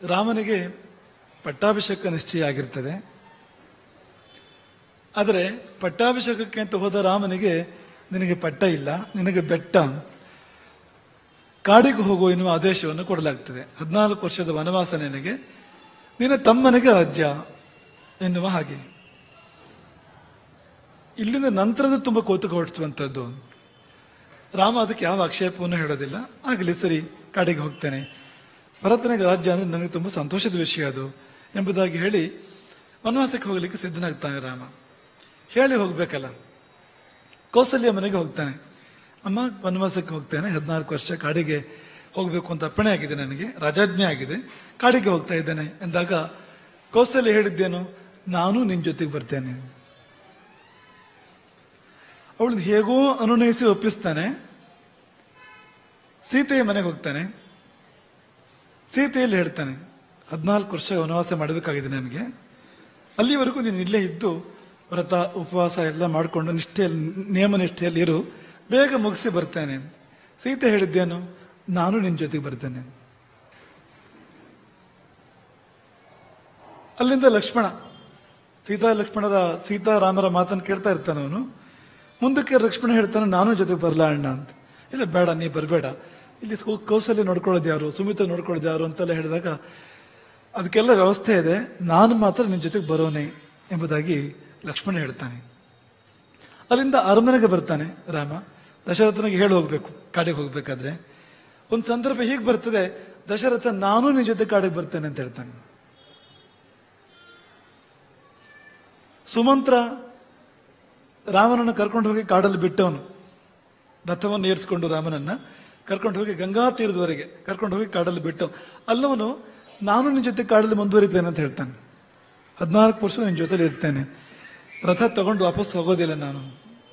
ರಾಮನಿಗೆ ಪಟ್ಟಾಭಿಷೇಕ ನಿಶ್ಚಯ ಆಗಿರ್ತದೆ. ಆದರೆ ಪಟ್ಟಾಭಿಷೇಕಕ್ಕೆ ಅಂತ ಹೋದ ರಾಮನಿಗೆ, ನಿನಗೆ ಪಟ್ಟ ಇಲ್ಲ, ನಿನಗೆ ಬೆಟ್ಟ, ಕಾಡಿಗೆ ಹೋಗುವ ಎನ್ನುವ ಆದೇಶವನ್ನು ಕೊಡಲಾಗ್ತದೆ. 14 ವರ್ಷದ ವನವಾಸ ನಿನಗೆ, ನಿನ್ನ ತಮ್ಮನಿಗೆ ರಾಜ್ಯ ಎನ್ನುವ ಹಾಗೆ. ಇಲ್ಲಿಂದ ನಂತರದ ತುಂಬ ಕೌತುಕ ಹೊಡಿಸುವಂಥದ್ದು. ರಾಮ ಅದಕ್ಕೆ ಯಾವ ಆಕ್ಷೇಪವನ್ನು ಹೇಳೋದಿಲ್ಲ. ಆಗಲಿ ಸರಿ, ಕಾಡಿಗೆ ಹೋಗ್ತೇನೆ, ಭರತನಿಗೆ ರಾಜ್ಯ ಅಂದರೆ ನನಗೆ ತುಂಬ ಸಂತೋಷದ ವಿಷಯ ಅದು ಎಂಬುದಾಗಿ ಹೇಳಿ ವನವಾಸಕ್ಕೆ ಹೋಗಲಿಕ್ಕೆ ಸಿದ್ಧನಾಗ್ತಾನೆ ರಾಮ. ಹೇಳಿ ಹೋಗ್ಬೇಕಲ್ಲ, ಕೌಸಲ್ಯ ಮನೆಗೆ ಹೋಗ್ತಾನೆ. ಅಮ್ಮ, ವನವಾಸಕ್ಕೆ ಹೋಗ್ತೇನೆ, 14 ವರ್ಷ ಕಾಡಿಗೆ ಹೋಗಬೇಕು ಅಂತ ಅಪ್ಪಣೆ ಆಗಿದೆ, ನನಗೆ ರಾಜಾಜ್ಞೆ ಆಗಿದೆ, ಕಾಡಿಗೆ ಹೋಗ್ತಾ ಇದ್ದೇನೆ ಎಂದಾಗ ಕೌಸಲ್ಯ ಹೇಳಿದ್ದೇನು, ನಾನು ನಿನ್ನ ಜೊತೆಗೆ ಬರ್ತೇನೆ. ಅವಳನ್ನ ಹೇಗೋ ಅನುನಯಿಸಿ ಒಪ್ಪಿಸ್ತಾನೆ. ಸೀತೆಯ ಮನೆಗೆ ಹೋಗ್ತಾನೆ. ಸೀತೆಯಲ್ಲಿ ಹೇಳ್ತಾನೆ, 14 ವರ್ಷ ವನವಾಸ ಮಾಡಬೇಕಾಗಿದೆ ನನಗೆ, ಅಲ್ಲಿವರೆಗೂ ನೀನು ಇಲ್ಲೇ ಇದ್ದು ವ್ರತ ಉಪವಾಸ ಎಲ್ಲ ಮಾಡಿಕೊಂಡು ನಿಯಮ ನಿಷ್ಠೆಯಲ್ಲಿ ಇರು, ಬೇಗ ಮುಗಿಸಿ ಬರ್ತೇನೆ. ಸೀತೆ ಹೇಳಿದ್ದೇನು, ನಾನು ನಿನ್ನ ಜೊತೆಗೆ ಬರ್ತೇನೆ. ಅಲ್ಲಿಂದ ಲಕ್ಷ್ಮಣ, ಸೀತಾರಾಮರ ಮಾತನ್ನು ಕೇಳ್ತಾ ಇರ್ತಾನೆ ಅವನು. ಮುಂದಕ್ಕೆ ಲಕ್ಷ್ಮಣ ಹೇಳ್ತಾನೆ, ನಾನು ಜೊತೆಗೆ ಬರಲಾ ಅಣ್ಣ ಅಂತ. ಇಲ್ಲ ಬೇಡ, ನೀ ಬರಬೇಡ, ಇಲ್ಲಿ ಕೌಸಲ್ಯ ನೋಡ್ಕೊಳ್ಳೋದು ಯಾರು, ಸುಮಿತ್ರ ನೋಡ್ಕೊಳ್ಳೋದು ಯಾರು ಅಂತೆಲ್ಲ ಹೇಳಿದಾಗ ಅದಕ್ಕೆಲ್ಲ ವ್ಯವಸ್ಥೆ ಇದೆ, ನಾನು ಮಾತ್ರ ನಿನ್ನ ಜೊತೆಗೆ ಬರೋನೆ ಎಂಬುದಾಗಿ ಲಕ್ಷ್ಮಣ ಹೇಳ್ತಾನೆ. ಅಲ್ಲಿಂದ ಅರಮನೆಗೆ ಬರ್ತಾನೆ ರಾಮ. ದಶರಥನಿಗೆ ಹೇಳಿ ಹೋಗ್ಬೇಕು ಕಾಡಿಗೆ ಹೋಗ್ಬೇಕಾದ್ರೆ. ಒಂದು ಸಂದರ್ಭ ಹೀಗೆ ಬರ್ತದೆ, ದಶರಥ ನಾನು ನಿನ್ನ ಜೊತೆ ಕಾಡಿಗೆ ಬರ್ತೇನೆ ಅಂತ ಹೇಳ್ತಾನೆ. ಸುಮಂತ್ರ ರಾಮನನ್ನು ಕರ್ಕೊಂಡು ಹೋಗಿ ಕಾಡಲ್ಲಿ ಬಿಟ್ಟವನು. ರಥವನ್ನು ಏರಿಸಿಕೊಂಡು ರಾಮನನ್ನ ಕರ್ಕೊಂಡು ಹೋಗಿ ಗಂಗಾ ತೀರದವರೆಗೆ ಕರ್ಕೊಂಡು ಹೋಗಿ ಕಾಡಲ್ಲಿ ಬಿಟ್ಟು ಅಲ್ಲವನು ನಾನು ನಿನ್ನ ಜೊತೆ ಕಾಡಲ್ಲಿ ಮುಂದುವರಿತೇನೆ ಅಂತ ಹೇಳ್ತಾನೆ. 14 ವರ್ಷ ನಿನ್ನ ಜೊತೆಲಿ ಇರ್ತೇನೆ, ರಥ ತಗೊಂಡು ವಾಪಸ್ ಹೋಗೋದಿಲ್ಲ ನಾನು.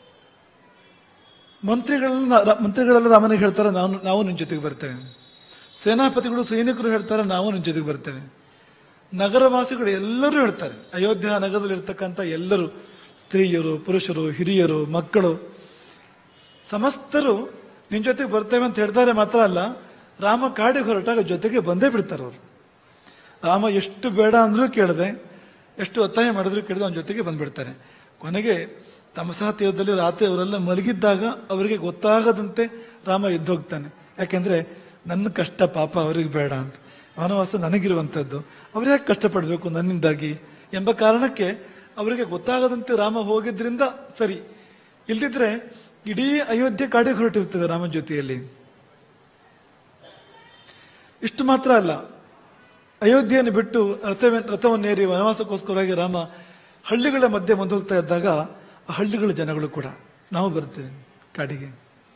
ಮಂತ್ರಿಗಳೆಲ್ಲ ರಾಮನಿಗೆ ಹೇಳ್ತಾರೆ, ನಾವು ನಿನ್ನ ಜೊತೆಗೆ ಬರ್ತೇವೆ. ಸೇನಾಪತಿಗಳು ಸೈನಿಕರು ಹೇಳ್ತಾರೆ, ನಾವು ನಿನ್ನ ಜೊತೆಗೆ ಬರ್ತೇವೆ. ನಗರವಾಸಿಗಳು ಎಲ್ಲರೂ ಹೇಳ್ತಾರೆ, ಅಯೋಧ್ಯ ನಗರದಲ್ಲಿ ಇರ್ತಕ್ಕಂಥ ಎಲ್ಲರೂ, ಸ್ತ್ರೀಯರು, ಪುರುಷರು, ಹಿರಿಯರು, ಮಕ್ಕಳು, ಸಮಸ್ತರು ನಿನ್ನ ಜೊತೆಗೆ ಬರ್ತೇವೆ ಅಂತ ಹೇಳ್ತಾರೆ. ಮಾತ್ರ ಅಲ್ಲ, ರಾಮ ಕಾಡಿಗೆ ಹೊರಟಾಗ ಜೊತೆಗೆ ಬಂದೇ ಬಿಡ್ತಾರೆ ಅವರು. ರಾಮ ಎಷ್ಟು ಬೇಡ ಅಂದ್ರೂ ಕೇಳದೆ, ಎಷ್ಟು ಒತ್ತಾಯ ಮಾಡಿದ್ರು ಕೇಳಿದ್ರೆ ಅವನ ಜೊತೆಗೆ ಬಂದ್ಬಿಡ್ತಾರೆ. ಕೊನೆಗೆ ತಮಸಾ ತೀರದಲ್ಲಿ ರಾತ್ರಿ ಅವರೆಲ್ಲ ಮಲಗಿದ್ದಾಗ ಅವರಿಗೆ ಗೊತ್ತಾಗದಂತೆ ರಾಮ ಎದ್ದೋಗ್ತಾನೆ. ಯಾಕೆಂದ್ರೆ ನನ್ನ ಕಷ್ಟ ಪಾಪ ಅವರಿಗೆ ಬೇಡ ಅಂತ, ವನವಾಸ ನನಗಿರುವಂಥದ್ದು, ಅವ್ರು ಯಾಕೆ ಕಷ್ಟಪಡಬೇಕು ನನ್ನಿಂದಾಗಿ ಎಂಬ ಕಾರಣಕ್ಕೆ ಅವರಿಗೆ ಗೊತ್ತಾಗದಂತೆ ರಾಮ ಹೋಗಿದ್ರಿಂದ ಸರಿ. ಇಲ್ದಿದ್ರೆ ಇಡೀ ಅಯೋಧ್ಯೆ ಕಾಡಿಗೆ ಹೊರಟಿರ್ತದೆ ರಾಮನ ಜೊತೆಯಲ್ಲಿ. ಇಷ್ಟು ಮಾತ್ರ ಅಲ್ಲ, ಅಯೋಧ್ಯೆಯನ್ನು ಬಿಟ್ಟು ರಥವನ್ನೇರಿ ವನವಾಸಕ್ಕೋಸ್ಕರವಾಗಿ ರಾಮ ಹಳ್ಳಿಗಳ ಮಧ್ಯೆ ಮುಂದೆ ಹೋಗ್ತಾ ಇದ್ದಾಗ ಆ ಹಳ್ಳಿಗಳ ಜನಗಳು ಕೂಡ ನಾವು ಬರ್ತೇವೆ ಕಾಡಿಗೆ.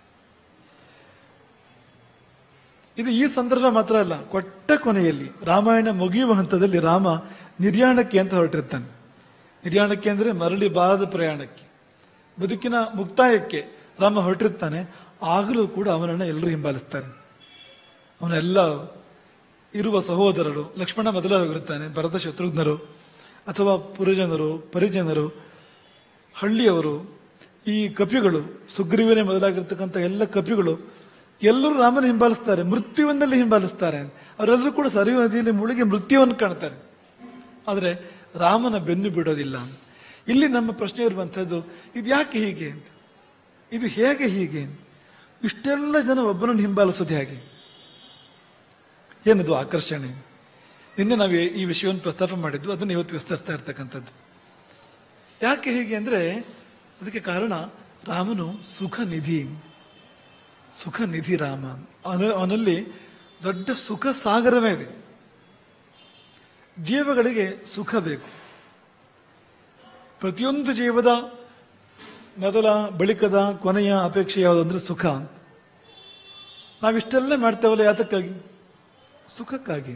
ಇದು ಈ ಸಂದರ್ಭ ಮಾತ್ರ ಅಲ್ಲ, ಕೊಟ್ಟ ಕೊನೆಯಲ್ಲಿ ರಾಮಾಯಣ ಮುಗಿಯುವ ಹಂತದಲ್ಲಿ ರಾಮ ನಿರ್ಯಾಣಕ್ಕೆ ಅಂತ ಹೊರಟಿರ್ತಾನೆ. ನಿರ್ಯಾಣಕ್ಕೆ ಅಂದ್ರೆ ಮರಳಿ ಬಾರದ ಪ್ರಯಾಣಕ್ಕೆ, ಬದುಕಿನ ಮುಕ್ತಾಯಕ್ಕೆ ರಾಮ ಹೊರಟಿರ್ತಾನೆ. ಆಗಲೂ ಕೂಡ ಅವನನ್ನು ಎಲ್ಲರೂ ಹಿಂಬಾಲಿಸ್ತಾರೆ. ಅವನೆಲ್ಲ ಇರುವ ಸಹೋದರರು, ಲಕ್ಷ್ಮಣ ಮೊದಲ ಹೋಗಿರ್ತಾನೆ, ಭರತ ಶತ್ರುಘ್ನರು ಅಥವಾ ಪುರಜನರು, ಪರಿಜನರು, ಹಳ್ಳಿಯವರು, ಈ ಕಪಿಗಳು, ಸುಗ್ರೀವನೇ ಮೊದಲಾಗಿರ್ತಕ್ಕಂಥ ಎಲ್ಲ ಕಪಿಗಳು ಎಲ್ಲರೂ ರಾಮನ ಹಿಂಬಾಲಿಸ್ತಾರೆ, ಮೃತ್ಯುವನ್ನಲ್ಲಿ ಹಿಂಬಾಲಿಸ್ತಾರೆ. ಅವರೆಲ್ಲರೂ ಕೂಡ ಸರಿಯು ನದಿಯಲ್ಲಿ ಮುಳುಗಿ ಮೃತ್ಯುವನ್ನು ಕಾಣ್ತಾರೆ. ಆದರೆ ರಾಮನ ಬೆನ್ನು ಬಿಡೋದಿಲ್ಲ. ಇಲ್ಲಿ ನಮ್ಮ ಪ್ರಶ್ನೆ ಇರುವಂಥದ್ದು, ಇದು ಯಾಕೆ ಹೀಗೆ ಅಂತ, ಇದು ಹೇಗೆ ಹೀಗೆ, ಇಷ್ಟೆಲ್ಲ ಜನ ಒಬ್ಬನನ್ನು ಹಿಂಬಾಲಿಸೋದು ಹೇಗೆ, ಏನದು ಆಕರ್ಷಣೆ? ನಿನ್ನೆ ನಾವು ಈ ವಿಷಯವನ್ನು ಪ್ರಸ್ತಾಪ ಮಾಡಿದ್ದು, ಅದನ್ನು ಇವತ್ತು ವಿಸ್ತರಿಸ್ತಾ ಇರ್ತಕ್ಕಂಥದ್ದು. ಯಾಕೆ ಹೀಗೆ ಅಂದ್ರೆ ಅದಕ್ಕೆ ಕಾರಣ ರಾಮನು ಸುಖ ನಿಧಿ ರಾಮ. ಅವನಲ್ಲಿ ದೊಡ್ಡ ಸುಖ ಸಾಗರವೇ ಇದೆ. ಜೀವಗಳಿಗೆ ಸುಖ ಬೇಕು. ಪ್ರತಿಯೊಂದು ಜೀವದ ಮೊದಲ ಬಳಿಕದ ಕೊನೆಯ ಅಪೇಕ್ಷೆ ಯಾವುದಂದ್ರೆ ಸುಖ. ನಾವಿಷ್ಟೆಲ್ಲ ಮಾಡ್ತೇವಲ್ಲ, ಯಾತಕ್ಕಾಗಿ? ಸುಖಕ್ಕಾಗಿ.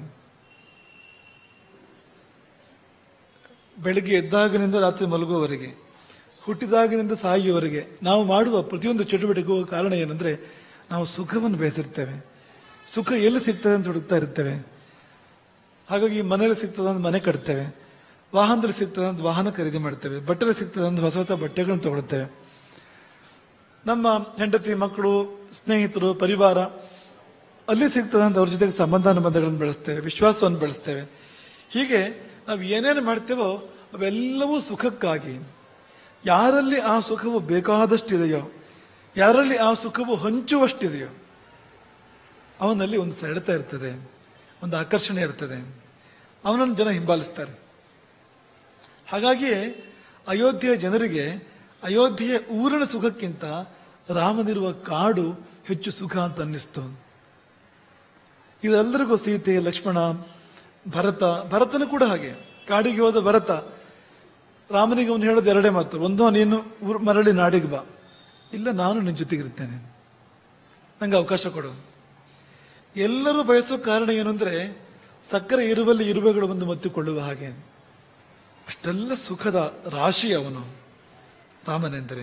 ಬೆಳಗ್ಗೆ ಎದ್ದಾಗಿನಿಂದ ರಾತ್ರಿ ಮಲಗುವವರೆಗೆ, ಹುಟ್ಟಿದಾಗಿನಿಂದ ಸಾಯುವವರೆಗೆ ನಾವು ಮಾಡುವ ಪ್ರತಿಯೊಂದು ಚಟುವಟಿಕೆಗೂ ಕಾರಣ ಏನಂದ್ರೆ ನಾವು ಸುಖವನ್ನು ಬಯಸಿರ್ತೇವೆ. ಸುಖ ಎಲ್ಲಿ ಸಿಗ್ತದೆ ಅಂತ ಹುಡುಕ್ತಾ ಇರ್ತೇವೆ. ಹಾಗಾಗಿ ಮನೆಯಲ್ಲಿ ಸಿಗ್ತದೆ ಅಂತ ಮನೆ ಕಟ್ತೇವೆ, ವಾಹನದಲ್ಲಿ ಸಿಗ್ತದೆ ಅಂತ ವಾಹನ ಖರೀದಿ ಮಾಡ್ತೇವೆ, ಬಟ್ಟೆಲಿ ಸಿಗ್ತದೆ ಅಂತ ಹೊಸ ಹೊಸ ಬಟ್ಟೆಗಳನ್ನು ತಗೊಳ್ತೇವೆ. ನಮ್ಮ ಹೆಂಡತಿ, ಮಕ್ಕಳು, ಸ್ನೇಹಿತರು, ಪರಿವಾರ ಅಲ್ಲಿ ಸಿಗ್ತದೆ ಅಂತ ಅವ್ರ ಜೊತೆಗೆ ಸಂಬಂಧಗಳನ್ನು ಬೆಳೆಸ್ತೇವೆ, ವಿಶ್ವಾಸವನ್ನು ಬೆಳೆಸ್ತೇವೆ. ಹೀಗೆ ನಾವು ಏನೇನು ಮಾಡ್ತೇವೋ ಅವೆಲ್ಲವೂ ಸುಖಕ್ಕಾಗಿ. ಯಾರಲ್ಲಿ ಆ ಸುಖವು ಬೇಕಾದಷ್ಟಿದೆಯೋ, ಯಾರಲ್ಲಿ ಆ ಸುಖವು ಹಂಚುವಷ್ಟಿದೆಯೋ ಅವನಲ್ಲಿ ಒಂದು ಸೆಳೆತ ಇರ್ತದೆ, ಒಂದು ಆಕರ್ಷಣೆ ಇರ್ತದೆ, ಅವನನ್ನು ಜನ ಹಿಂಬಾಲಿಸ್ತಾರೆ. ಹಾಗಾಗಿಯೇ ಅಯೋಧ್ಯೆಯ ಜನರಿಗೆ ಅಯೋಧ್ಯೆಯ ಊರಿನ ಸುಖಕ್ಕಿಂತ ರಾಮನಿರುವ ಕಾಡು ಹೆಚ್ಚು ಸುಖ ಅಂತ ಅನ್ನಿಸ್ತು. ಇವರೆಲ್ಲರಿಗೂ ಸೀತೆ, ಲಕ್ಷ್ಮಣ, ಭರತನು ಕೂಡ ಹಾಗೆ. ಕಾಡಿಗೆ ಹೋದ ಭರತ ರಾಮನಿಗೆ ಅವನು ಹೇಳೋದು ಎರಡೇ ಮಾತು, ಒಂದೋ ನೀನು ಮರಳಿ ನಾಡಿಗೆ ಬಾ, ಇಲ್ಲ ನಾನು ನಿನ್ನ ಜೊತೆಗಿರ್ತೇನೆ, ನಂಗೆ ಅವಕಾಶ ಕೊಡು. ಎಲ್ಲರೂ ಬಯಸೋ ಕಾರಣ ಏನು ಅಂದ್ರೆ ಸಕ್ಕರೆ ಇರುವಲ್ಲಿ ಇರುವೆಗಳು ಬಂದು ಮತ್ತಿಕೊಳ್ಳುವ ಹಾಗೆ. ಅಷ್ಟೆಲ್ಲ ಸುಖದ ರಾಶಿ ಅವನು ರಾಮನೆಂದರೆ.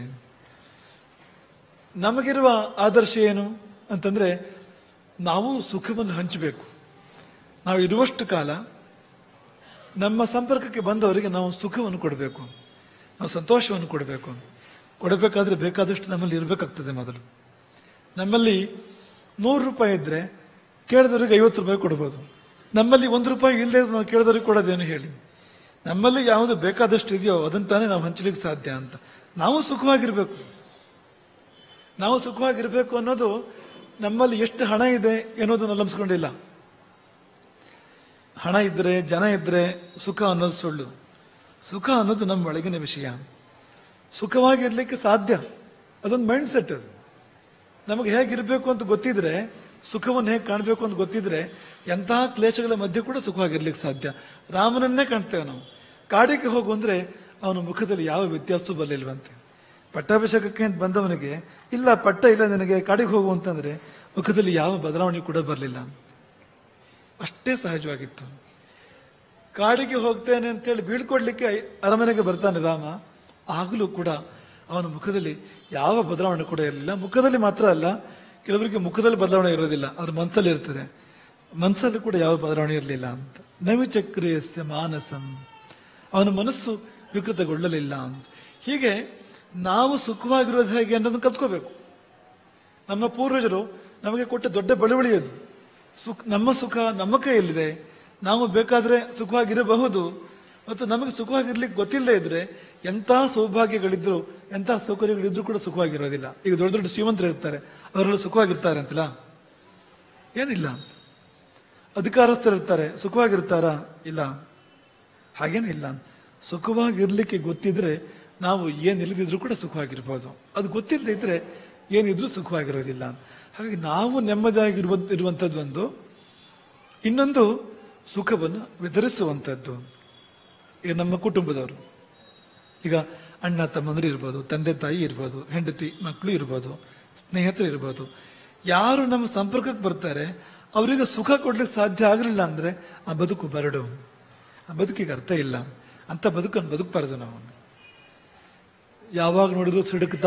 ನಮಗಿರುವ ಆದರ್ಶ ಏನು ಅಂತಂದ್ರೆ ನಾವು ಸುಖವನ್ನು ಹಂಚಬೇಕು. ನಾವು ಇರುವಷ್ಟು ಕಾಲ ನಮ್ಮ ಸಂಪರ್ಕಕ್ಕೆ ಬಂದವರಿಗೆ ನಾವು ಸುಖವನ್ನು ಕೊಡಬೇಕು, ನಾವು ಸಂತೋಷವನ್ನು ಕೊಡಬೇಕು. ಕೊಡಬೇಕಾದ್ರೆ ಬೇಕಾದಷ್ಟು ನಮ್ಮಲ್ಲಿ ಇರಬೇಕಾಗ್ತದೆ. ಮೊದಲು ನಮ್ಮಲ್ಲಿ 100 ರೂಪಾಯಿ ಇದ್ರೆ ಕೇಳಿದವರಿಗೆ 50 ರೂಪಾಯಿ ಕೊಡ್ಬೋದು. ನಮ್ಮಲ್ಲಿ 1 ರೂಪಾಯಿ ಇಲ್ಲದೆ ನಾವು ಕೇಳಿದವ್ರಿಗೆ ಕೊಡೋದೇನು ಹೇಳಿ? ನಮ್ಮಲ್ಲಿ ಯಾವುದು ಬೇಕಾದಷ್ಟು ಇದೆಯೋ ಅದಂತಾನೆ ನಾವು ಹಂಚಲಿಕ್ಕೆ ಸಾಧ್ಯ ಅಂತ. ನಾವು ಸುಖವಾಗಿರ್ಬೇಕು. ನಾವು ಸುಖವಾಗಿರ್ಬೇಕು ಅನ್ನೋದು ನಮ್ಮಲ್ಲಿ ಎಷ್ಟು ಹಣ ಇದೆ ಅನ್ನೋದನ್ನು ಅವಲಂಬಿಸ್ಕೊಂಡಿಲ್ಲ. ಹಣ ಇದ್ರೆ, ಜನ ಇದ್ರೆ ಸುಖ ಅನ್ನೋದು ಸುಳ್ಳು. ಸುಖ ಅನ್ನೋದು ನಮ್ಮ ಒಳಗಿನ ವಿಷಯ. ಸುಖವಾಗಿರ್ಲಿಕ್ಕೆ ಸಾಧ್ಯ, ಅದೊಂದು ಮೈಂಡ್ ಸೆಟ್. ಅದು ನಮಗೆ ಹೇಗಿರ್ಬೇಕು ಅಂತ ಗೊತ್ತಿದ್ರೆ, ಸುಖವನ್ನು ಹೇಗೆ ಕಾಣಬೇಕು ಅಂತ ಗೊತ್ತಿದ್ರೆ ಎಂತಹ ಕ್ಲೇಶಗಳ ಮಧ್ಯೆ ಕೂಡ ಸುಖವಾಗಿರ್ಲಿಕ್ಕೆ ಸಾಧ್ಯ. ರಾಮನನ್ನೇ ಕಾಣ್ತೇವೆ ನಾವು. ಕಾಡಿಗೆ ಹೋಗು ಅಂದ್ರೆ ಅವನ ಮುಖದಲ್ಲಿ ಯಾವ ವ್ಯತ್ಯಾಸವೂ ಬರಲಿಲ್ವಂತೆ. ಪಟ್ಟಾಭಿಷೇಕಕ್ಕೆ ಅಂತ ಬಂದವನಿಗೆ ಇಲ್ಲ ಪಟ್ಟ ಇಲ್ಲ ನಿನಗೆ, ಕಾಡಿಗೆ ಹೋಗು ಅಂತಂದ್ರೆ ಮುಖದಲ್ಲಿ ಯಾವ ಬದಲಾವಣೆ ಕೂಡ ಬರಲಿಲ್ಲ. ಅಷ್ಟೇ ಸಹಜವಾಗಿತ್ತು. ಕಾಡಿಗೆ ಹೋಗ್ತೇನೆ ಅಂತೇಳಿ ಬೀಳ್ಕೊಡ್ಲಿಕ್ಕೆ ಅರಮನೆಗೆ ಬರ್ತಾನೆ ರಾಮ, ಆಗಲೂ ಕೂಡ ಅವನ ಮುಖದಲ್ಲಿ ಯಾವ ಬದಲಾವಣೆ ಕೂಡ ಇರಲಿಲ್ಲ. ಮುಖದಲ್ಲಿ ಮಾತ್ರ ಅಲ್ಲ, ಕೆಲವರಿಗೆ ಮುಖದಲ್ಲಿ ಬದಲಾವಣೆ ಇರೋದಿಲ್ಲ, ಅದ್ರ ಮನಸ್ಸಲ್ಲಿ ಇರ್ತದೆ. ಮನಸ್ಸಲ್ಲಿ ಕೂಡ ಯಾವ ಬದಲಾವಣೆ ಇರಲಿಲ್ಲ ಅಂತ. ನವಿಚಕ್ರಿಯಸ್ಯ ಮಾನಸಂ, ಅವನ ಮನಸ್ಸು ವಿಕೃತಗೊಳ್ಳಲಿಲ್ಲ ಅಂತ. ಹೀಗೆ ನಾವು ಸುಖವಾಗಿರೋದು ಹೇಗೆ ಅನ್ನೋದನ್ನು ಕಲ್ತ್ಕೋಬೇಕು. ನಮ್ಮ ಪೂರ್ವಜರು ನಮಗೆ ಕೊಟ್ಟ ದೊಡ್ಡ ಬಳುವಳಿ ಅದು. ನಮ್ಮ ಸುಖ ನಮ್ಮ ಕೈಯಲ್ಲಿದೆ. ನಾವು ಬೇಕಾದ್ರೆ ಸುಖವಾಗಿರಬಹುದು. ಮತ್ತು ನಮಗೆ ಸುಖವಾಗಿರ್ಲಿಕ್ಕೆ ಗೊತ್ತಿಲ್ಲದೆ ಇದ್ರೆ ಎಂತಹ ಸೌಭಾಗ್ಯಗಳಿದ್ರು, ಎಂತಹ ಸೌಕರ್ಯಗಳಿದ್ರು ಕೂಡ ಸುಖವಾಗಿರೋದಿಲ್ಲ. ಈಗ ದೊಡ್ಡ ದೊಡ್ಡ ಶ್ರೀಮಂತರು ಇರ್ತಾರೆ, ಅವರೆಲ್ಲ ಸುಖವಾಗಿರ್ತಾರೆ ಅಂತಲ್ಲ? ಏನಿಲ್ಲ. ಅಧಿಕಾರಸ್ಥರು ಇರ್ತಾರೆ, ಸುಖವಾಗಿರ್ತಾರ? ಇಲ್ಲ, ಹಾಗೇನಿಲ್ಲ. ಸುಖವಾಗಿರ್ಲಿಕ್ಕೆ ಗೊತ್ತಿದ್ರೆ ನಾವು ಏನಿಲ್ಲದಿದ್ರು ಕೂಡ ಸುಖವಾಗಿರ್ಬೋದು. ಅದು ಗೊತ್ತಿಲ್ಲದೆ ಇದ್ರೆ ಏನಿದ್ರು ಸುಖವಾಗಿರೋದಿಲ್ಲ. ಹಾಗಾಗಿ ನಾವು ನೆಮ್ಮದಿಯಾಗಿರುವಂಥದ್ದು ಒಂದು, ಇನ್ನೊಂದು ಸುಖವನ್ನು ವಿತರಿಸುವಂಥದ್ದು. ಈಗ ನಮ್ಮ ಕುಟುಂಬದವರು, ಈಗ ಅಣ್ಣ ತಮ್ಮಂದ್ರು ಇರ್ಬೋದು, ತಂದೆ ತಾಯಿ ಇರ್ಬೋದು, ಹೆಂಡತಿ ಮಕ್ಕಳು ಇರ್ಬೋದು, ಸ್ನೇಹಿತರು ಇರ್ಬೋದು, ಯಾರು ನಮ್ಮ ಸಂಪರ್ಕಕ್ಕೆ ಬರ್ತಾರೆ ಅವರಿಗೆ ಸುಖ ಕೊಡ್ಲಿಕ್ಕೆ ಸಾಧ್ಯ ಆಗಲಿಲ್ಲ ಅಂದ್ರೆ ಆ ಬದುಕು ಬರಡು, ಆ ಬದುಕಿಗೆ ಅರ್ಥ ಇಲ್ಲ. ಅಂತ ಬದುಕನ್ನು ಬದುಕಬಾರದು ನಾವು. ಯಾವಾಗ ನೋಡಿದ್ರು ಸಿಡುಕ್ತಾ,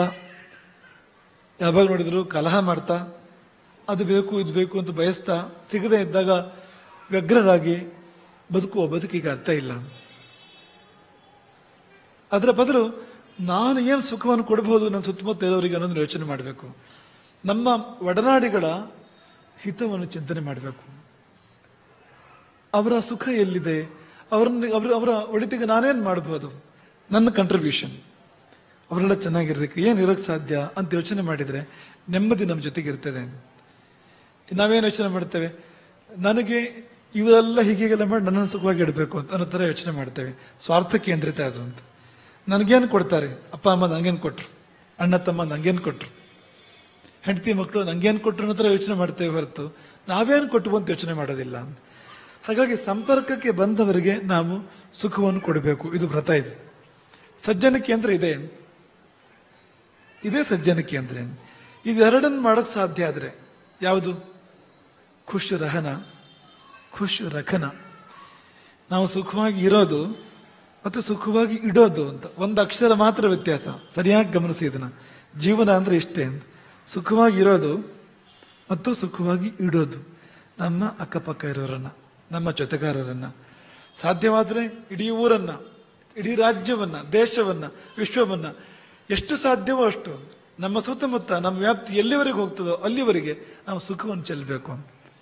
ಯಾವಾಗ ನೋಡಿದ್ರು ಕಲಹ ಮಾಡ್ತಾ, ಅದು ಬೇಕು ಇದು ಬೇಕು ಅಂತ ಬಯಸ್ತಾ, ಸಿಗದೆ ಇದ್ದಾಗ ವ್ಯಗ್ರರಾಗಿ ಬದುಕುವ ಬದುಕಿಗೆ ಅರ್ಥ ಇಲ್ಲ. ಅದರ ಬದಲು ನಾನು ಏನು ಸುಖವನ್ನು ಕೊಡಬಹುದು ನನ್ನ ಸುತ್ತಮುತ್ತ ಇರೋರಿಗೆ ಅನ್ನೋದನ್ನು ಯೋಚನೆ ಮಾಡಬೇಕು. ನಮ್ಮ ಒಡನಾಡಿಗಳ ಹಿತವನ್ನು ಚಿಂತನೆ ಮಾಡಬೇಕು. ಅವರ ಸುಖ ಎಲ್ಲಿದೆ, ಅವರ ಒಳಿತಿಗೆ ನಾನೇನು ಮಾಡಬಹುದು, ನನ್ನ ಕಂಟ್ರಿಬ್ಯೂಷನ್, ಅವರೆಲ್ಲ ಚೆನ್ನಾಗಿರ್ಲಿಕ್ಕೆ ಏನು ಇರೋಕ್ಕೆ ಸಾಧ್ಯ ಅಂತ ಯೋಚನೆ ಮಾಡಿದರೆ ನೆಮ್ಮದಿ ನಮ್ಮ ಜೊತೆಗೆ ಇರ್ತದೆ. ನಾವೇನು ಯೋಚನೆ ಮಾಡ್ತೇವೆ, ನನಗೆ ಇವರೆಲ್ಲ ಹೀಗೆಲ್ಲ ಮಾಡಿ ನನ್ನನ್ನು ಸುಖವಾಗಿ ಇಡಬೇಕು ಅಂತ ಅನ್ನೋ ಥರ ಯೋಚನೆ ಮಾಡ್ತೇವೆ. ಸ್ವಾರ್ಥ ಕೇಂದ್ರಿತ ಅದು ಅಂತ. ನನಗೇನು ಕೊಡ್ತಾರೆ, ಅಪ್ಪ ಅಮ್ಮ ನಂಗೇನು ಕೊಟ್ರು, ಅಣ್ಣ ತಮ್ಮ ನಂಗೇನು ಕೊಟ್ರು, ಹೆಂಡತಿ ಮಕ್ಕಳು ನಂಗೇನು ಕೊಟ್ರು ಅನ್ನೋ ಥರ ಯೋಚನೆ ಮಾಡ್ತೇವೆ ಹೊರತು ನಾವೇನು ಕೊಟ್ಟು ಅಂತ ಯೋಚನೆ ಮಾಡೋದಿಲ್ಲ. ಹಾಗಾಗಿ ಸಂಪರ್ಕಕ್ಕೆ ಬಂದವರಿಗೆ ನಾವು ಸುಖವನ್ನು ಕೊಡಬೇಕು. ಇದು ವ್ರತ. ಇದು ಸಜ್ಜನಿಕೆ ಅಂದ್ರೆ ಇದೇ ಸಜ್ಜನಿಕೆ ಅಂದ್ರೆ. ಇದೆರಡನ್ನು ಮಾಡೋಕ್ಕೆ ಸಾಧ್ಯ ಆದ್ರೆ ಯಾವುದು? ಖುಷ್ ರಹನ, ಖುಷ್ ರಖನ. ನಾವು ಸುಖವಾಗಿ ಇರೋದು ಮತ್ತು ಸುಖವಾಗಿ ಇಡೋದು ಅಂತ ಒಂದು ಅಕ್ಷರ ಮಾತ್ರ ವ್ಯತ್ಯಾಸ. ಸರಿಯಾಗಿ ಗಮನಿಸಿ ಇದನ್ನ. ಜೀವನ ಅಂದ್ರೆ ಇಷ್ಟೇ, ಸುಖವಾಗಿ ಇರೋದು ಮತ್ತು ಸುಖವಾಗಿ ಇಡೋದು. ನಮ್ಮ ಅಕ್ಕಪಕ್ಕ ಇರೋರನ್ನ, ನಮ್ಮ ಜೊತೆಗಾರರನ್ನ, ಸಾಧ್ಯವಾದ್ರೆ ಇಡೀ ಊರನ್ನ, ಇಡೀ ರಾಜ್ಯವನ್ನ, ದೇಶವನ್ನ, ವಿಶ್ವವನ್ನ ಎಷ್ಟು ಸಾಧ್ಯವೋ ಅಷ್ಟು ನಮ್ಮ ಸುತ್ತಮುತ್ತ ನಮ್ಮ ವ್ಯಾಪ್ತಿ ಎಲ್ಲಿವರೆಗೆ ಹೋಗ್ತದೋ ಅಲ್ಲಿವರೆಗೆ ನಾವು ಸುಖವನ್ನು ಚೆಲ್ಲಬೇಕು.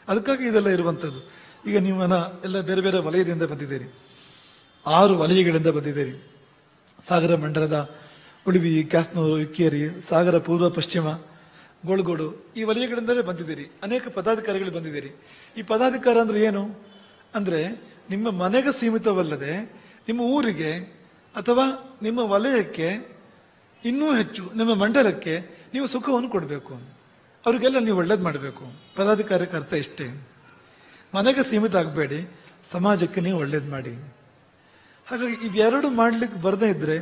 ಅದಕ್ಕಾಗಿ ಇದೆಲ್ಲ ಇರುವಂಥದ್ದು. ಈಗ ನೀವನ್ನ ಎಲ್ಲ ಬೇರೆ ಬೇರೆ ವಲಯದಿಂದ ಬಂದಿದ್ದೀರಿ, 6 ವಲಯಗಳಿಂದ ಬಂದಿದ್ದೀರಿ. ಸಾಗರ ಮಂಡಲದ ಉಳಿವಿ, ಕ್ಯಾಸ್ನೂರು, ಇಕ್ಕೇರಿ, ಸಾಗರ ಪೂರ್ವ ಪಶ್ಚಿಮ, ಗೋಳ್ಗೋಡು, ಈ ವಲಯಗಳಿಂದಲೇ ಬಂದಿದ್ದೀರಿ. ಅನೇಕ ಪದಾಧಿಕಾರಿಗಳು ಬಂದಿದ್ದೀರಿ. ಈ ಪದಾಧಿಕಾರ ಅಂದ್ರೆ ಏನು ಅಂದ್ರೆ, ನಿಮ್ಮ ಮನೆಗೆ ಸೀಮಿತವಲ್ಲದೆ ನಿಮ್ಮ ಊರಿಗೆ ಅಥವಾ ನಿಮ್ಮ ವಲಯಕ್ಕೆ, ಇನ್ನೂ ಹೆಚ್ಚು ನಿಮ್ಮ ಮಂಡಲಕ್ಕೆ ನೀವು ಸುಖವನ್ನು ಕೊಡಬೇಕು. ಅವರಿಗೆಲ್ಲ ನೀವು ಒಳ್ಳೇದು ಮಾಡಬೇಕು. ಪದಾಧಿಕಾರಕ್ಕೆ ಅರ್ಥ ಇಷ್ಟೇ. ಮನೆಗೆ ಸೀಮಿತ ಆಗಬೇಡಿ, ಸಮಾಜಕ್ಕೆ ನೀವು ಒಳ್ಳೇದು ಮಾಡಿ. ಹಾಗಾಗಿ ಇದೆರಡು ಮಾಡ್ಲಿಕ್ಕೆ ಬರದೇ ಇದ್ರೆ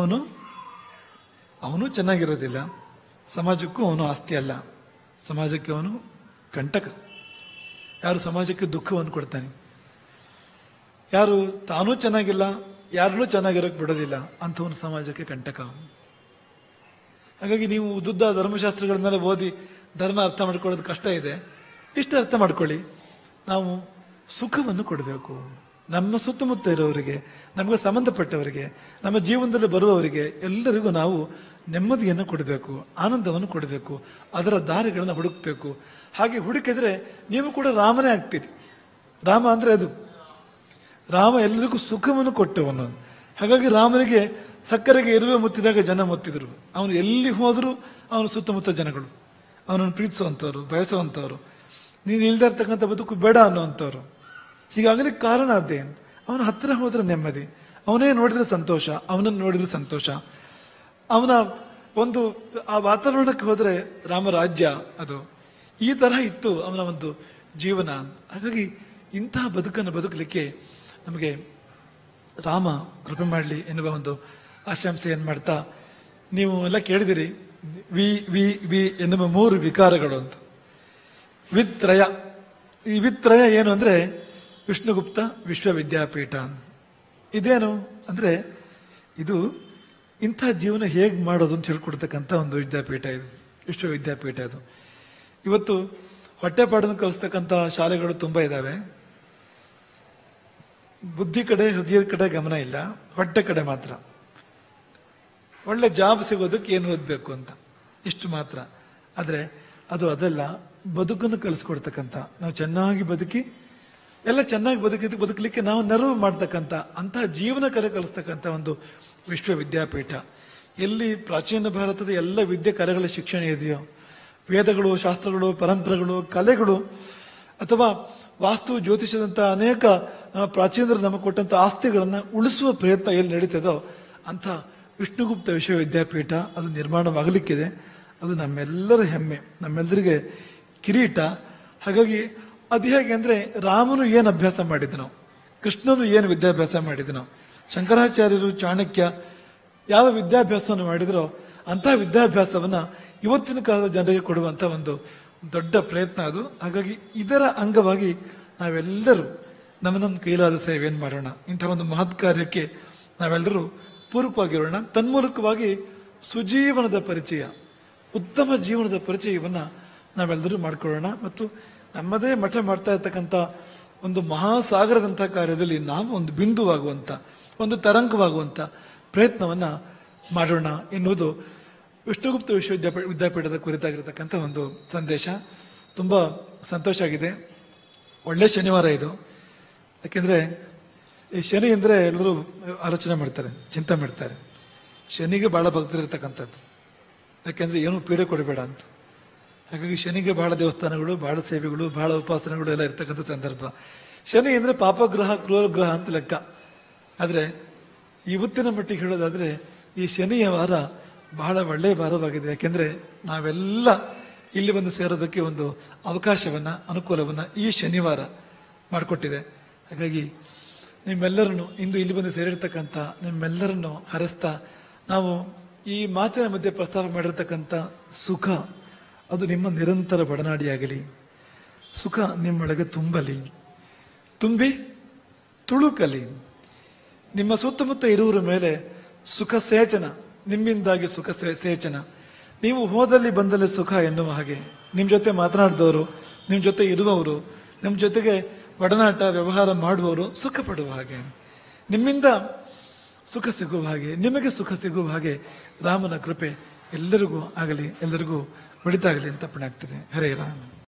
ಅವನು ಚೆನ್ನಾಗಿರೋದಿಲ್ಲ, ಸಮಾಜಕ್ಕೂ ಅವನು ಆಸ್ತಿ ಅಲ್ಲ, ಸಮಾಜಕ್ಕೆ ಅವನು ಕಂಟಕ. ಯಾರು ಸಮಾಜಕ್ಕೆ ದುಃಖವನ್ನು ಕೊಡ್ತಾನೆ, ಯಾರು ತಾನೂ ಚೆನ್ನಾಗಿಲ್ಲ ಯಾರನ್ನೂ ಚೆನ್ನಾಗಿರೋಕೆ ಬಿಡೋದಿಲ್ಲ, ಅಂಥವನು ಸಮಾಜಕ್ಕೆ ಕಂಟಕ. ಹಾಗಾಗಿ ನೀವು ಉದ್ದುದ್ದ ಧರ್ಮಶಾಸ್ತ್ರಗಳನ್ನೆಲ್ಲ ಓದಿ ಧರ್ಮ ಅರ್ಥ ಮಾಡ್ಕೊಳ್ಳೋದು ಕಷ್ಟ ಇದೆ. ಇಷ್ಟು ಅರ್ಥ ಮಾಡ್ಕೊಳ್ಳಿ, ನಾವು ಸುಖವನ್ನು ಕೊಡಬೇಕು. ನಮ್ಮ ಸುತ್ತಮುತ್ತ ಇರೋವರಿಗೆ, ನಮಗೆ ಸಂಬಂಧಪಟ್ಟವರಿಗೆ, ನಮ್ಮ ಜೀವನದಲ್ಲಿ ಬರುವವರಿಗೆ ಎಲ್ಲರಿಗೂ ನಾವು ನೆಮ್ಮದಿಯನ್ನು ಕೊಡಬೇಕು, ಆನಂದವನ್ನು ಕೊಡಬೇಕು, ಅದರ ದಾರಿಗಳನ್ನು ಹುಡುಕಬೇಕು. ಹಾಗೆ ಹುಡುಕಿದ್ರೆ ನೀವು ಕೂಡ ರಾಮನೇ ಆಗ್ತೀರಿ. ರಾಮ ಅಂದ್ರೆ ಅದು, ರಾಮ ಎಲ್ಲರಿಗೂ ಸುಖವನ್ನು ಕೊಟ್ಟವನು. ಹಾಗಾಗಿ ರಾಮನಿಗೆ ಸಕ್ಕರೆಗೆ ಇರುವೆ ಮುತ್ತಿದಾಗ ಜನ ಮುತ್ತಿದ್ರು. ಅವನು ಎಲ್ಲಿ ಹೋದರೂ ಅವನ ಸುತ್ತಮುತ್ತ ಜನಗಳು ಅವನನ್ನು ಪ್ರೀತಿಸುವಂಥವ್ರು, ಬಯಸುವಂಥವ್ರು, ನೀನು ಇಲ್ದೇ ಇರ್ತಕ್ಕಂಥ ಬದುಕು ಬೇಡ ಅನ್ನುವಂಥವ್ರು. ಹೀಗಾಗಲಿಕ್ಕೆ ಕಾರಣ ಅದೇ. ಅವನ ಹತ್ತಿರ ಹೋದ್ರೆ ನೆಮ್ಮದಿ, ಅವನೇ ನೋಡಿದ್ರೆ ಸಂತೋಷ, ಅವನನ್ನು ನೋಡಿದ್ರೆ ಸಂತೋಷ, ಅವನ ಒಂದು ಆ ವಾತಾವರಣಕ್ಕೆ ಹೋದ್ರೆ ರಾಮರಾಜ್ಯ. ಅದು ಈ ತರಹ ಇತ್ತು ಅವನ ಒಂದು ಜೀವನ. ಹಾಗಾಗಿ ಇಂತಹ ಬದುಕನ್ನು ಬದುಕಲಿಕ್ಕೆ ನಮಗೆ ರಾಮ ಕೃಪೆ ಮಾಡಲಿ ಎನ್ನುವ ಒಂದು ಆಶಂಸೆಯನ್ನು ಮಾಡ್ತಾ, ನೀವು ಎಲ್ಲ ಕೇಳಿದಿರಿ ವಿ ವಿ ವಿ ಎನ್ನುವ 3 ವಿಕಾರಗಳು ಅಂತ. ವಿತ್ರಯ. ಈ ವಿತ್ರಯ ಏನು ಅಂದ್ರೆ ವಿಷ್ಣುಗುಪ್ತ ವಿಶ್ವವಿದ್ಯಾಪೀಠ. ಇದೇನು ಅಂದ್ರೆ, ಇದು ಇಂಥ ಜೀವನ ಹೇಗೆ ಮಾಡೋದು ಅಂತ ಹೇಳ್ಕೊಡ್ತಕ್ಕಂಥ ಒಂದು ವಿದ್ಯಾಪೀಠ ಇದು, ವಿಶ್ವವಿದ್ಯಾಪೀಠ ಇದು. ಇವತ್ತು ಹೊಟ್ಟೆಪಾಡನ್ನು ಕಲಿಸ್ತಕ್ಕಂಥ ಶಾಲೆಗಳು ತುಂಬಾ ಇದ್ದಾವೆ. ಬುದ್ಧಿ ಕಡೆ, ಹೃದಯದ ಕಡೆ ಗಮನ ಇಲ್ಲ, ಹೊಟ್ಟೆ ಕಡೆ ಮಾತ್ರ. ಒಳ್ಳೆ ಜಾಬ್ ಸಿಗೋದಕ್ಕೆ ಏನು ಓದಬೇಕು ಅಂತ, ಇಷ್ಟು ಮಾತ್ರ. ಆದ್ರೆ ಅದು ಅದೆಲ್ಲ ಬದುಕನ್ನು ಕಲಿಸ್ಕೊಡ್ತಕ್ಕಂಥ, ನಾವು ಚೆನ್ನಾಗಿ ಬದುಕಿ ಎಲ್ಲ ಚೆನ್ನಾಗಿ ಬದುಕಲಿಕ್ಕೆ ನಾವು ನೆರವು ಮಾಡ್ತಕ್ಕಂಥ ಅಂತಹ ಜೀವನ ಕಲೆ ಕಲಿಸ್ತಕ್ಕಂಥ ಒಂದು ವಿಶ್ವವಿದ್ಯಾಪೀಠ. ಎಲ್ಲಿ ಪ್ರಾಚೀನ ಭಾರತದ ಎಲ್ಲ ವಿದ್ಯೆ ಕಲೆಗಳ ಶಿಕ್ಷಣ ಇದೆಯೋ, ವೇದಗಳು, ಶಾಸ್ತ್ರಗಳು, ಪರಂಪರೆಗಳು, ಕಲೆಗಳು, ಅಥವಾ ವಾಸ್ತು, ಜ್ಯೋತಿಷದಂತ ಅನೇಕ ನಮ್ಮ ಪ್ರಾಚೀನರು ನಮಗೆ ಕೊಟ್ಟಂತ ಆಸ್ತಿಗಳನ್ನ ಉಳಿಸುವ ಪ್ರಯತ್ನ ಎಲ್ಲಿ ನಡೀತದೋ ಅಂತ ವಿಷ್ಣುಗುಪ್ತ ವಿಶ್ವವಿದ್ಯಾಪೀಠ ಅದು ನಿರ್ಮಾಣವಾಗಲಿಕ್ಕಿದೆ. ಅದು ನಮ್ಮೆಲ್ಲರ ಹೆಮ್ಮೆ, ನಮ್ಮೆಲ್ಲರಿಗೆ ಕಿರೀಟ. ಹಾಗಾಗಿ ಅದು ಹೇಗೆ ಅಂದ್ರೆ, ರಾಮನು ಏನು ಅಭ್ಯಾಸ ಮಾಡಿದನೋ, ಕೃಷ್ಣನು ಏನು ವಿದ್ಯಾಭ್ಯಾಸ ಮಾಡಿದನೋ, ಶಂಕರಾಚಾರ್ಯರು, ಚಾಣಕ್ಯ ಯಾವ ವಿದ್ಯಾಭ್ಯಾಸವನ್ನು ಮಾಡಿದರೋ ಅಂತಹ ವಿದ್ಯಾಭ್ಯಾಸವನ್ನ ಇವತ್ತಿನ ಕಾಲದ ಜನರಿಗೆ ಕೊಡುವಂತ ಒಂದು ದೊಡ್ಡ ಪ್ರಯತ್ನ ಅದು. ಹಾಗಾಗಿ ಇದರ ಅಂಗವಾಗಿ ನಾವೆಲ್ಲರೂ ನಮ್ಮ ಕೈಲಾದ ಸೇವೆಯನ್ನು ಮಾಡೋಣ. ಇಂತಹ ಒಂದು ಮಹತ್ ಕಾರ್ಯಕ್ಕೆ ನಾವೆಲ್ಲರೂ ಪೂರಕವಾಗಿರೋಣ. ತನ್ಮೂಲಕವಾಗಿ ಸುಜೀವನದ ಪರಿಚಯ, ಉತ್ತಮ ಜೀವನದ ಪರಿಚಯವನ್ನ ನಾವೆಲ್ಲರೂ ಮಾಡ್ಕೊಳ್ಳೋಣ. ಮತ್ತು ನಮ್ಮದೇ ಮಠ ಮಾಡ್ತಾ ಇರ್ತಕ್ಕಂಥ ಒಂದು ಮಹಾಸಾಗರದಂತಹ ಕಾರ್ಯದಲ್ಲಿ ನಾವು ಒಂದು ಬಿಂದುವಾಗುವಂತ, ಒಂದು ತರಂಗವಾಗುವಂತ ಪ್ರಯತ್ನವನ್ನ ಮಾಡೋಣ ಎನ್ನುವುದು ವಿಷ್ಣುಗುಪ್ತ ವಿದ್ಯಾಪೀಠದ ಕುರಿತಾಗಿರ್ತಕ್ಕಂಥ ಒಂದು ಸಂದೇಶ. ತುಂಬಾ ಸಂತೋಷ ಆಗಿದೆ. ಒಳ್ಳೆ ಶನಿವಾರ ಇದು. ಯಾಕೆಂದ್ರೆ ಈ ಶನಿ ಅಂದ್ರೆ ಎಲ್ಲರೂ ಆಲೋಚನೆ ಮಾಡ್ತಾರೆ, ಚಿಂತೆ ಮಾಡ್ತಾರೆ. ಶನಿಗೆ ಬಹಳ ಭಕ್ತರಿರ್ತಕ್ಕಂಥದ್ದು. ಯಾಕೆಂದ್ರೆ ಏನು ಪೀಡೆ ಕೊಡಬೇಡ ಅಂತ. ಹಾಗಾಗಿ ಶನಿಗೆ ಬಹಳ ದೇವಸ್ಥಾನಗಳು, ಬಹಳ ಸೇವೆಗಳು, ಬಹಳ ಉಪಾಸನೆಗಳು ಎಲ್ಲ ಇರ್ತಕ್ಕಂಥ ಸಂದರ್ಭ. ಶನಿ ಅಂದ್ರೆ ಪಾಪಗ್ರಹ, ಕ್ರೂರ ಗ್ರಹ ಅಂತ ಲೆಕ್ಕ. ಆದ್ರೆ ಇವತ್ತಿನ ಮಟ್ಟಿಗೆ ಹೇಳೋದಾದ್ರೆ ಈ ಶನಿಯ ವಾರ ಬಹಳ ಒಳ್ಳೆಯ ವಾರವಾಗಿದೆ. ಯಾಕೆಂದ್ರೆ ನಾವೆಲ್ಲ ಇಲ್ಲಿ ಬಂದು ಸೇರೋದಕ್ಕೆ ಒಂದು ಅವಕಾಶವನ್ನ, ಅನುಕೂಲವನ್ನ ಈ ಶನಿವಾರ ಮಾಡಿಕೊಟ್ಟಿದೆ. ಹಾಗಾಗಿ ನಿಮ್ಮೆಲ್ಲರನ್ನು, ಇಂದು ಇಲ್ಲಿ ಬಂದು ಸೇರಿರ್ತಕ್ಕಂಥ ನಿಮ್ಮೆಲ್ಲರನ್ನು ಹರಸ್ತಾ, ನಾವು ಈ ಮಾತಿನ ಮಧ್ಯೆ ಪ್ರಸ್ತಾಪ ಮಾಡಿರ್ತಕ್ಕಂಥ ಸುಖ ಅದು ನಿಮ್ಮ ನಿರಂತರ ಬಡನಾಡಿಯಾಗಲಿ. ಸುಖ ನಿಮ್ಮೊಳಗೆ ತುಂಬಲಿ, ತುಂಬಿ ತುಳುಕಲಿ. ನಿಮ್ಮ ಸುತ್ತಮುತ್ತ ಇರುವರ ಮೇಲೆ ಸುಖ ಸೇಚನ, ನಿಮ್ಮಿಂದಾಗಿ ಸುಖ ಸೇಚನ. ನೀವು ಹೋದಲ್ಲಿ ಬಂದಲ್ಲಿ ಸುಖ ಎನ್ನುವ ಹಾಗೆ ನಿಮ್ ಜೊತೆ ಮಾತನಾಡಿದವರು, ನಿಮ್ ಜೊತೆ ಇರುವವರು, ನಿಮ್ ಜೊತೆಗೆ ಒಡನಾಟ ವ್ಯವಹಾರ ಮಾಡುವವರು ಸುಖ ಪಡುವ ಹಾಗೆ, ನಿಮ್ಮಿಂದ ಸುಖ ಸಿಗುವ ಹಾಗೆ, ನಿಮಗೆ ಸುಖ ಸಿಗುವ ಹಾಗೆ ರಾಮನ ಕೃಪೆ ಎಲ್ಲರಿಗೂ ಆಗಲಿ, ಎಲ್ಲರಿಗೂ ಒಳಿತಾಗಲಿ ಅಂತ ಪುಣ್ಯ ಆಗ್ತದೆ. ಹರೇ ರಾಮ.